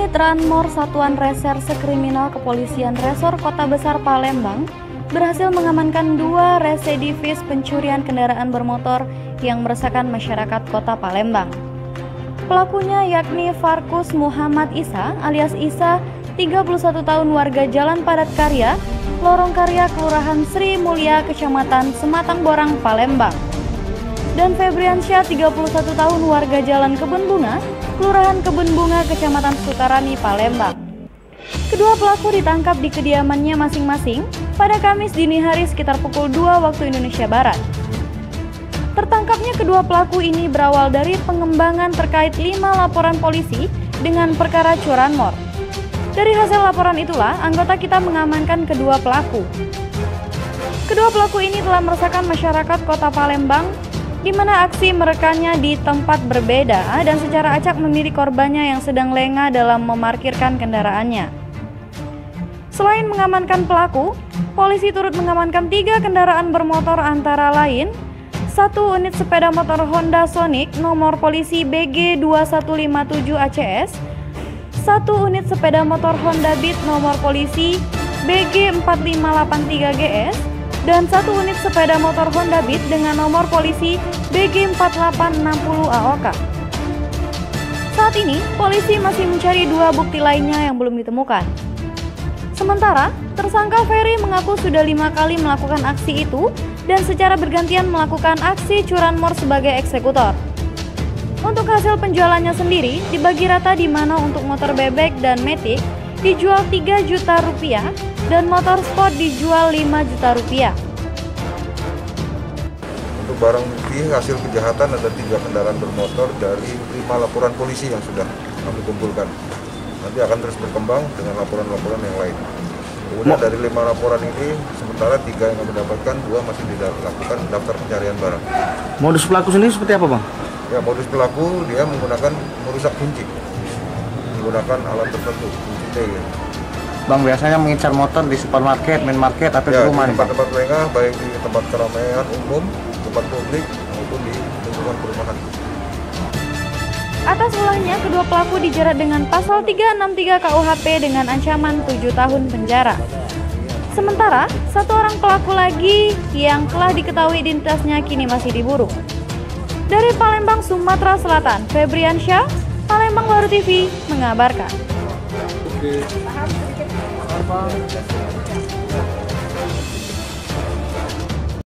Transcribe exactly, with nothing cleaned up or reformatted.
Unit Ranmor Satuan Reserse Kriminal Kepolisian Resor Kota Besar Palembang berhasil mengamankan dua residivis pencurian kendaraan bermotor yang meresahkan masyarakat Kota Palembang. Pelakunya yakni Farkus Muhammad Isa alias Isa, tiga puluh satu tahun, warga Jalan Padat Karya, Lorong Karya, Kelurahan Sri Mulia, Kecamatan Sematang Borang, Palembang. Dan Febriansyah, tiga puluh satu tahun, warga Jalan Kebun Bunga, Kelurahan Kebun Bunga, Kecamatan Sukarami, Palembang. Kedua pelaku ditangkap di kediamannya masing-masing pada Kamis dini hari sekitar pukul dua waktu Indonesia Barat. Tertangkapnya kedua pelaku ini berawal dari pengembangan terkait lima laporan polisi dengan perkara curanmor. Dari hasil laporan itulah, anggota kita mengamankan kedua pelaku. Kedua pelaku ini telah meresahkan masyarakat Kota Palembang, di mana aksi merekannya di tempat berbeda dan secara acak memilih korbannya yang sedang lengah dalam memarkirkan kendaraannya. Selain mengamankan pelaku, polisi turut mengamankan tiga kendaraan bermotor antara lain satu unit sepeda motor Honda Sonic nomor polisi B G dua satu lima tujuh A C S, satu unit sepeda motor Honda Beat nomor polisi B G empat lima delapan tiga G S, dan satu unit sepeda motor Honda Beat dengan nomor polisi B G empat delapan enam nol A O K. Saat ini, polisi masih mencari dua bukti lainnya yang belum ditemukan. Sementara, tersangka Ferry mengaku sudah lima kali melakukan aksi itu dan secara bergantian melakukan aksi curanmor sebagai eksekutor. Untuk hasil penjualannya sendiri dibagi rata, di mana untuk motor bebek dan Matic dijual tiga juta rupiah dan motor sport dijual lima juta rupiah. Untuk barang bukti hasil kejahatan ada tiga kendaraan bermotor dari lima laporan polisi yang sudah kami kumpulkan. Nanti akan terus berkembang dengan laporan-laporan yang lain. Kemudian dari lima laporan ini, sementara tiga yang kami dapatkan, dua masih dilakukan daftar pencarian barang. Modus pelaku sendiri seperti apa, Bang? Ya, modus pelaku dia menggunakan merusak kunci, menggunakan alat tertentu, kunci T. Ya. Bang, biasanya mengincar motor di supermarket, minimarket, atau ya, di rumah di nih, Bang? tempat-tempat lengah, baik di tempat keramaian umum, tempat publik, maupun di lingkungan perumahan. Atas ulahnya, kedua pelaku dijerat dengan pasal tiga enam tiga K U H P dengan ancaman tujuh tahun penjara. Sementara, satu orang pelaku lagi yang telah diketahui identitasnya kini masih diburu. Dari Palembang, Sumatera Selatan, Febriansyah, Palembang Baru T V mengabarkan. Oke.